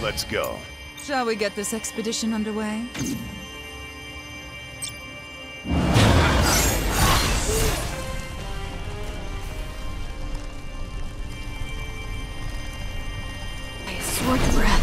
Let's go. Shall we get this expedition underway? A sword breath.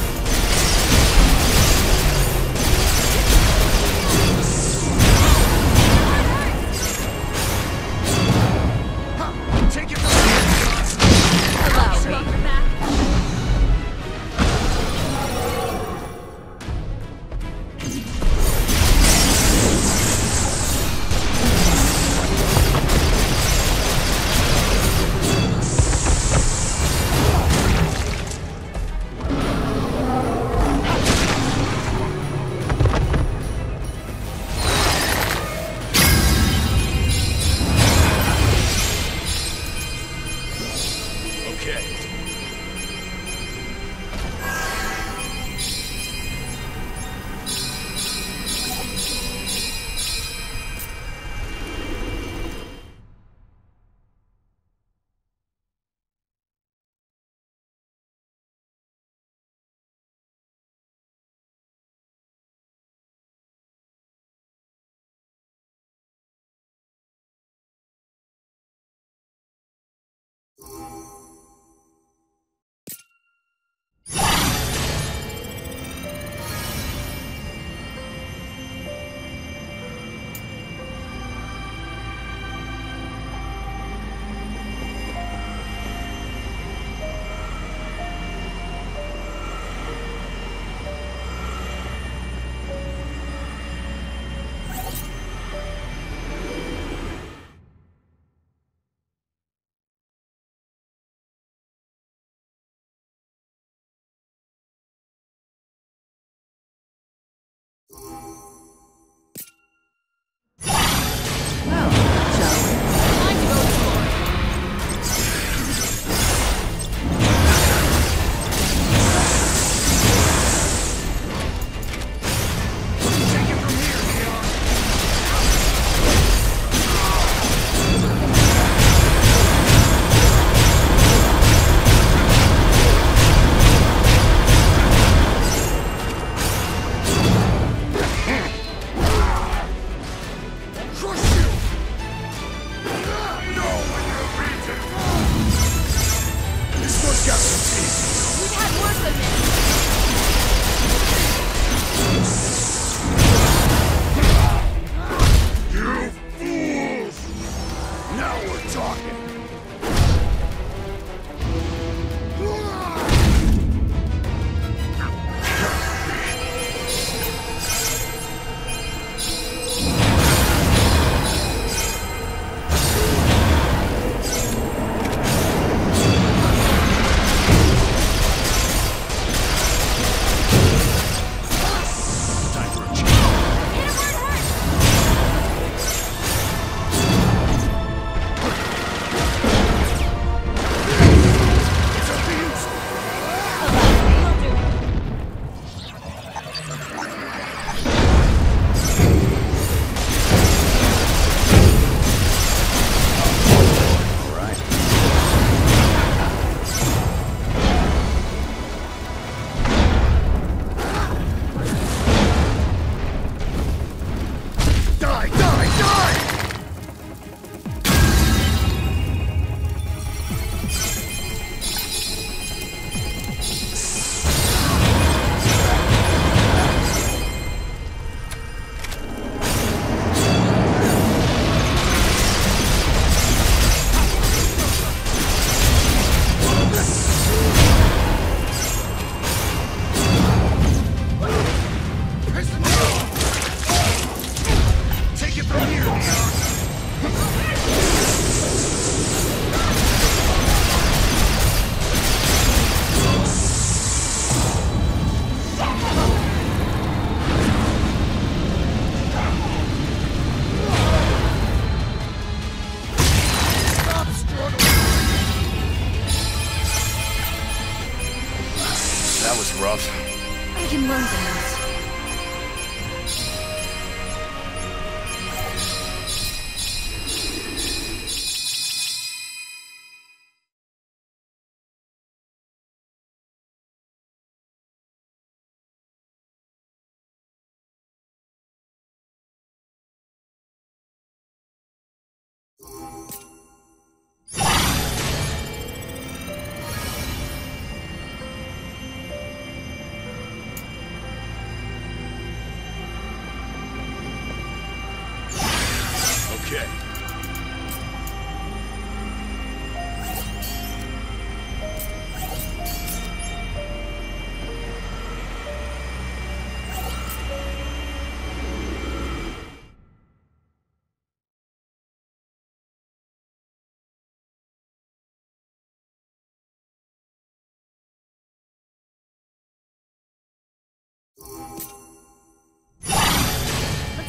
rough. I can learn from this.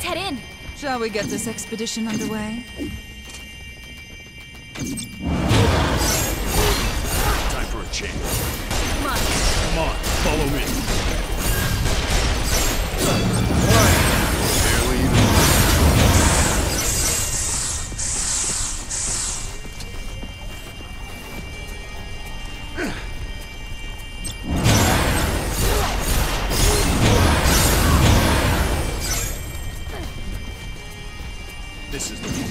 Let's head in. Shall we get this expedition underway? Time for a change. Come on. Come on, follow me. Barely even. This is the one.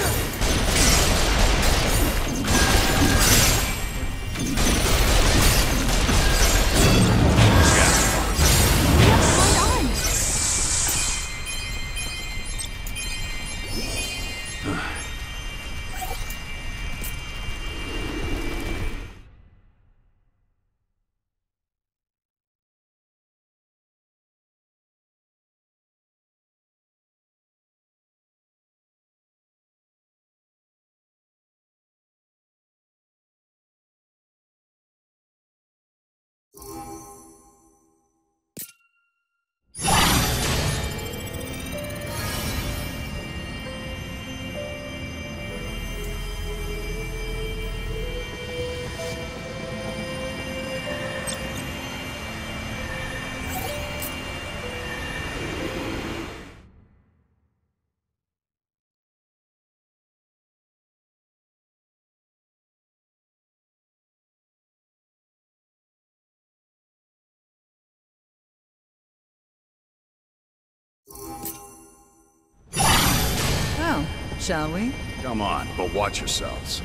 Well, shall we? Come on, but watch yourselves.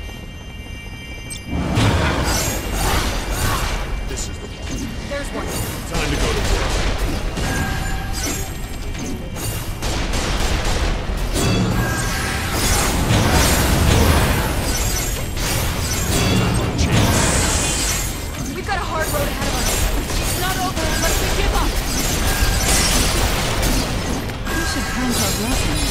This is the one. There's one. Time to go to work. Time for a change. We've got a hard road ahead of us. It's not over unless we give up. We should count our blessings.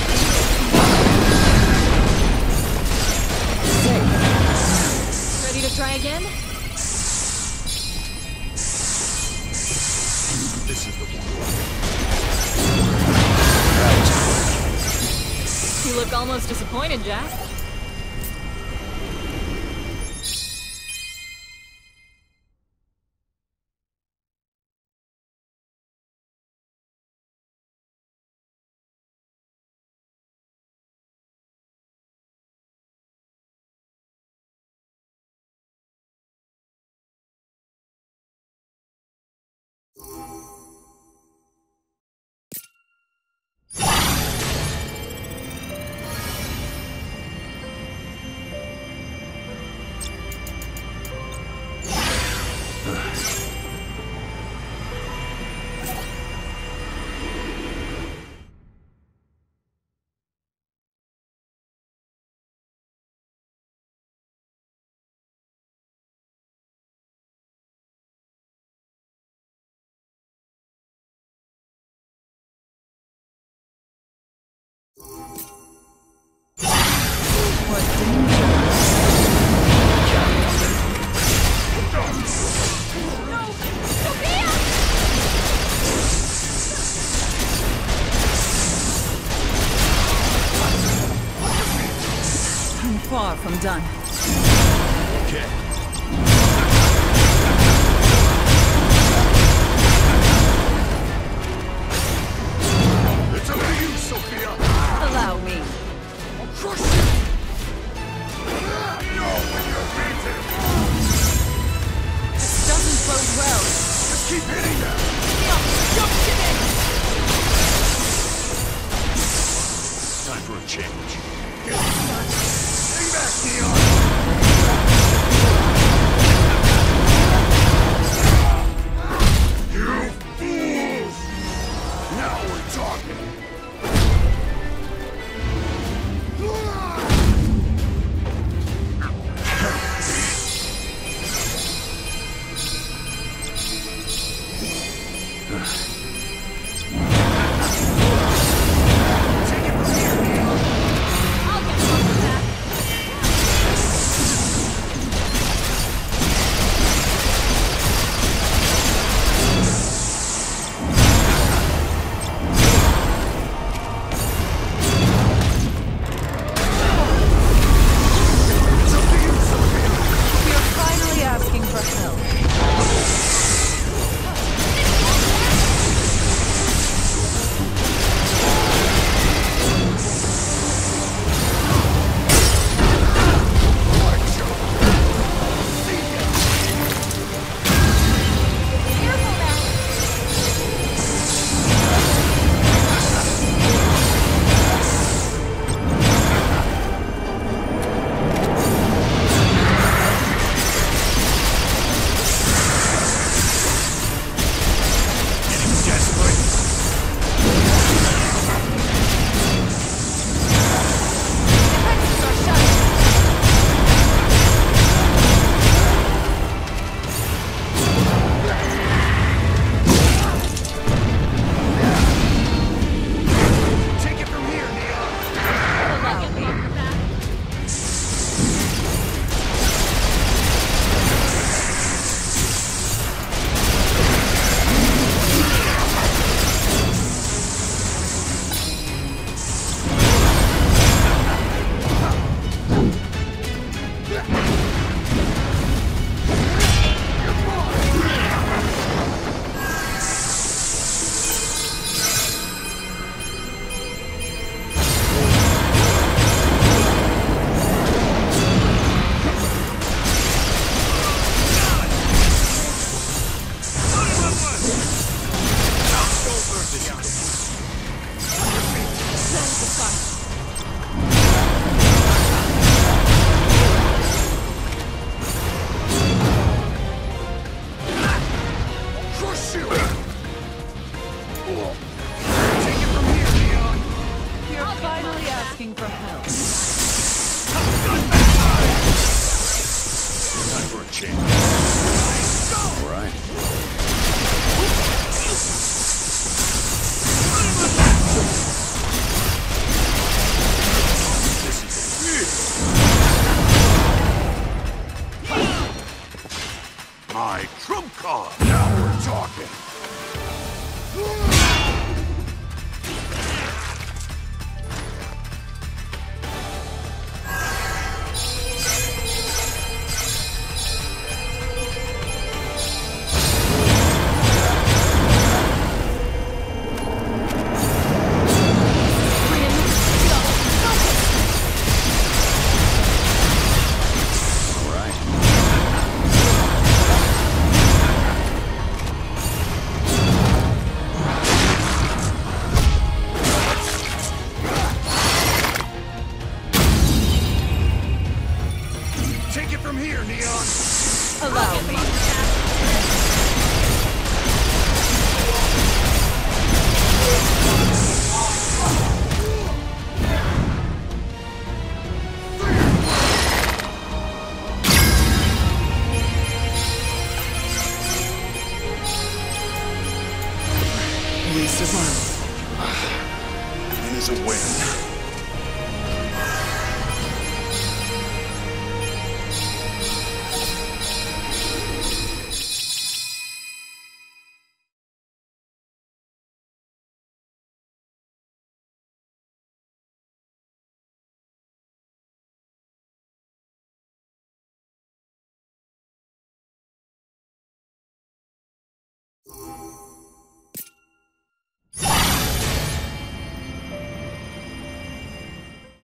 Ready to try again? This is the one. You look almost disappointed, Jack. What danger! I'm far from done. Okay. It's up to you, Sophia. Allow me. I'll crush you. You know when you're beaten. This doesn't bode well. Just keep hitting them. Don't give in! Time for a change. Hang back, Neon. You fools! Now we're talking. I'll get some of that. asking for help. Time for a change. All right.